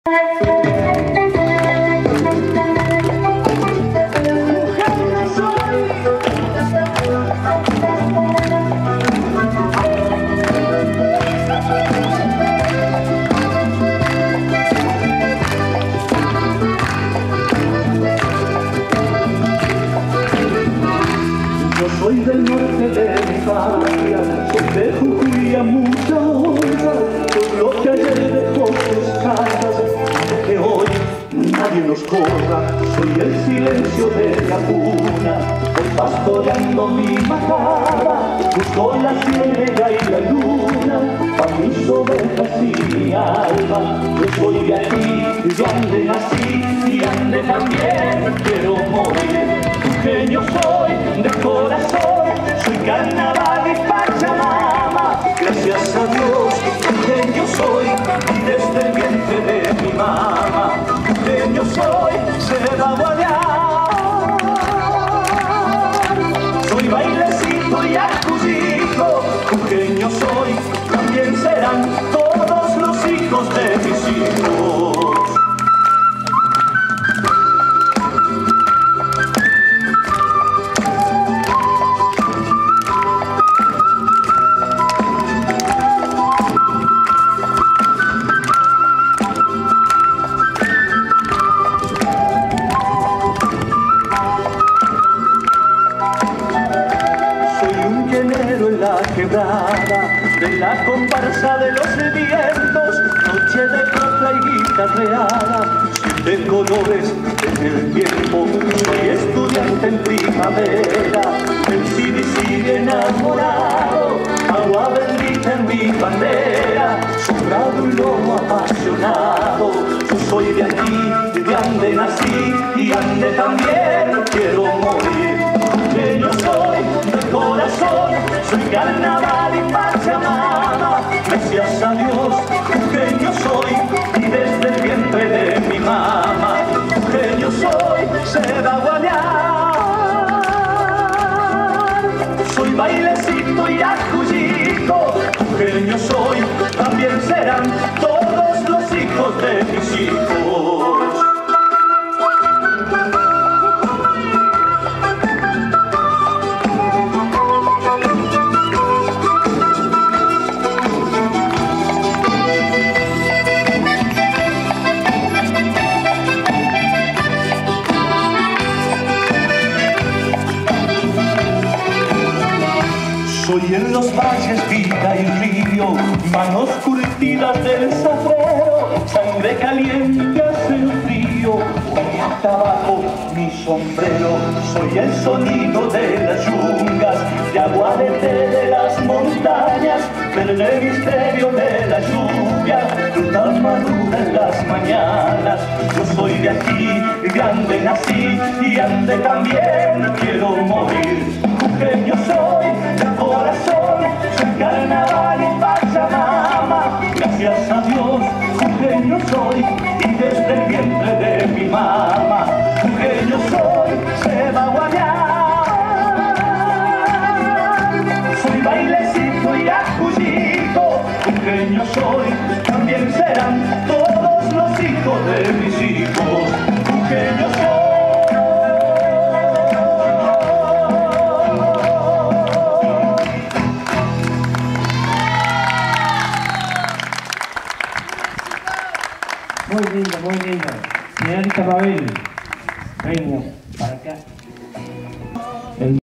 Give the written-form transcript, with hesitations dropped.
Soy del norte de mi patria, soy de Jujuy a mucha honra, soy lo que ayer dejó sus casas, que hoy nadie nos corra. Soy el silencio de la cuna, voy pastoreando mi majada, busco la ciénaga y la luna, pa' mis ovejas y mi alma. Yo soy de aquí, de donde nací y ande también quiero morir. Jujeño soy de corazón, soy carnaval y Pachamama. Gracias a Dios, jujeño soy y desde el vientre de mi mamá. Jujeño soy, se va a guayar. Soy bailecito y acusito, jujeño soy, también serán todos los hijos de mis hijos. En la quebrada de la comparsa de los vientos, noche de copla y guitarreada, siete colores en el tiempo. Soy estudiante en primavera, el sigue enamorado, agua bendita en mi bandera, sobrado y lobo apasionado. Yo soy de aquí, de ande nací y ande también quiero morir. Que yo soy de corazón, soy carnaval y Pachamama. Gracias a Dios, jujeño soy y desde el vientre de mi mamá. Jujeño soy, se va a guayar. Soy bailecito y acuyito, jujeño soy, también serán todos los hijos de mis hijos. Soy en los valles vida y río, manos curtidas del zafrero, sangre caliente hace el frío, huele a tabaco mi sombrero. Soy el sonido de las yungas, de aguarete de las montañas, verde misterio de la lluvia, fruta madura en las mañanas. Yo soy de aquí, de ande nací y ande también quiero morir. Jujeño soy, de corazón, soy carnaval y Pachamama. Gracias a Dios, jujeño soy y desde el vientre de mi mamá. Jujeño soy, se va a guayar. Soy bailecito y acuyito, jujeño soy, también serán todos los hijos de mis hijos. Jujeño soy. Muy lindo, muy lindo. Señorita Mabel, venga para acá.